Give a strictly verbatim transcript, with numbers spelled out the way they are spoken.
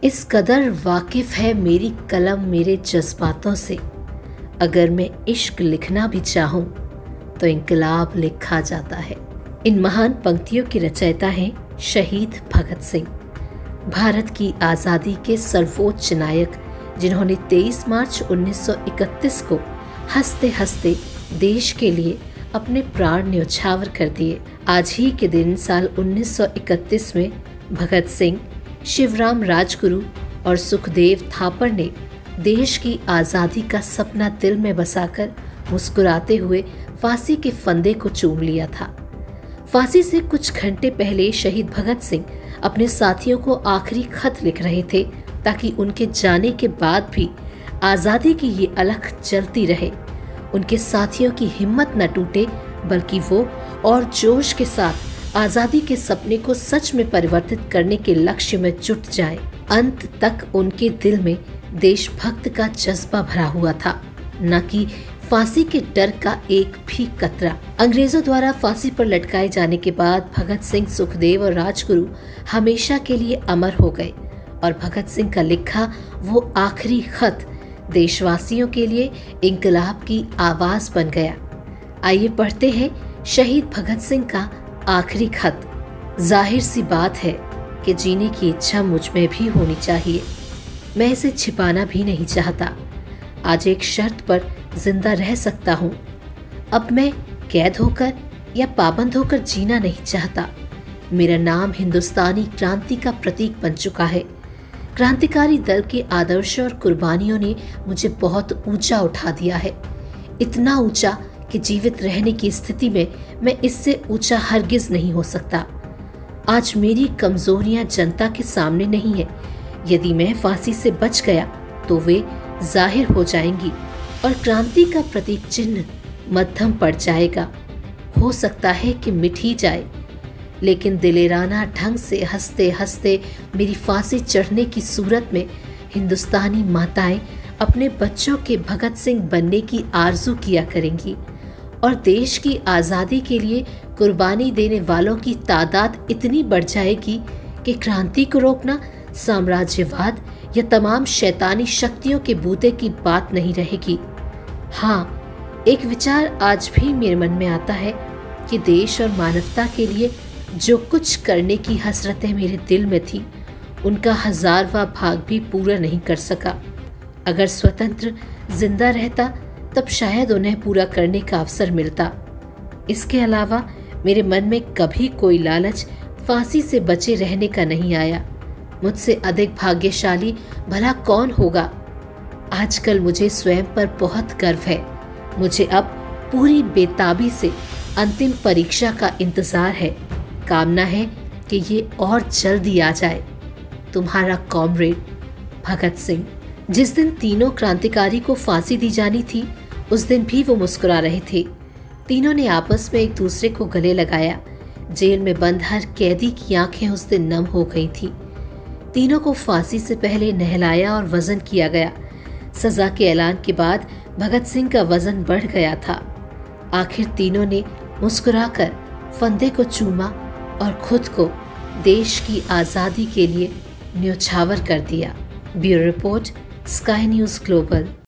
इस कदर वाकिफ है मेरी कलम मेरे जज्बातों से, अगर मैं इश्क लिखना भी चाहूँ तो इनकलाब लिखा जाता है। इन महान पंक्तियों की रचयिता हैं शहीद भगत सिंह, भारत की आज़ादी के सर्वोच्च नायक, जिन्होंने तेईस मार्च उन्नीस सौ इकतीस को हंसते हंसते देश के लिए अपने प्राण न्यौछावर कर दिए। आज ही के दिन साल उन्नीस सौ इकतीस में भगत सिंह, शिवराम राजगुरु और सुखदेव थापर ने देश की आज़ादी का सपना दिल में बसाकर मुस्कुराते हुए फांसी के फंदे को चूम लिया था। फांसी से कुछ घंटे पहले शहीद भगत सिंह अपने साथियों को आखिरी खत लिख रहे थे, ताकि उनके जाने के बाद भी आज़ादी की ये अलख जलती रहे, उनके साथियों की हिम्मत न टूटे, बल्कि वो और जोश के साथ आज़ादी के सपने को सच में परिवर्तित करने के लक्ष्य में जुट जाए। अंत तक उनके दिल में देशभक्त का जज्बा भरा हुआ था, न कि फांसी के डर का एक भी कतरा। अंग्रेजों द्वारा फांसी पर लटकाए जाने के बाद भगत सिंह, सुखदेव और राजगुरु हमेशा के लिए अमर हो गए और भगत सिंह का लिखा वो आखिरी खत देशवासियों के लिए इंकलाब की आवाज बन गया। आइए पढ़ते हैं शहीद भगत सिंह का आखिरी खत। जाहिर सी बात है कि जीने की इच्छा मुझ में भी होनी चाहिए। मैं इसे छिपाना भी नहीं चाहता। आज एक शर्त पर जिंदा रह सकता हूँ। अब मैं कैद होकर या पाबंद होकर जीना नहीं चाहता। मेरा नाम हिंदुस्तानी क्रांति का प्रतीक बन चुका है। क्रांतिकारी दल के आदर्श और कुर्बानियों ने मुझे बहुत ऊंचा उठा दिया है, इतना ऊंचा कि जीवित रहने की स्थिति में मैं इससे ऊंचा हरगिज नहीं हो सकता। आज मेरी कमजोरियां जनता के सामने नहीं है। यदि मैं फांसी से बच गया तो वे जाहिर हो जाएंगी और क्रांति का प्रतीक चिन्ह मध्यम पड़ जाएगा। हो सकता है कि मिट ही जाए, लेकिन दिलेराना ढंग से हंसते हंसते मेरी फांसी चढ़ने की सूरत में हिंदुस्तानी माताएं अपने बच्चों के भगत सिंह बनने की आरजू किया करेंगी और देश की आज़ादी के लिए कुर्बानी देने वालों की तादाद इतनी बढ़ जाएगी कि क्रांति को रोकना साम्राज्यवाद या तमाम शैतानी शक्तियों के बूते की बात नहीं रहेगी। हाँ, एक विचार आज भी मेरे मन में आता है कि देश और मानवता के लिए जो कुछ करने की हसरतें मेरे दिल में थी, उनका हजारवां भाग भी पूरा नहीं कर सका। अगर स्वतंत्र जिंदा रहता तब शायद उन्हें पूरा करने का अवसर मिलता। इसके अलावा मेरे मन में कभी कोई लालच फांसी से बचे रहने का नहीं आया। मुझसे अधिक भाग्यशाली भला कौन होगा। आजकल मुझे स्वयं पर बहुत गर्व है। मुझे अब पूरी बेताबी से अंतिम परीक्षा का इंतजार है। कामना है कि ये और जल्दी आ जाए। तुम्हारा कॉमरेड भगत सिंह। जिस दिन तीनों क्रांतिकारी को फांसी दी जानी थी, उस दिन भी वो मुस्कुरा रहे थे। तीनों ने आपस में एक दूसरे को गले लगाया। जेल में बंद हर कैदी की आंखें उस दिन नम हो गई थी। तीनों को फांसी से पहले नहलाया और वजन किया गया। सजा के ऐलान के बाद भगत सिंह का वजन बढ़ गया था। आखिर तीनों ने मुस्कुराकर फंदे को चूमा और खुद को देश की आज़ादी के लिए न्यौछावर कर दिया। Bureau report, sky news global.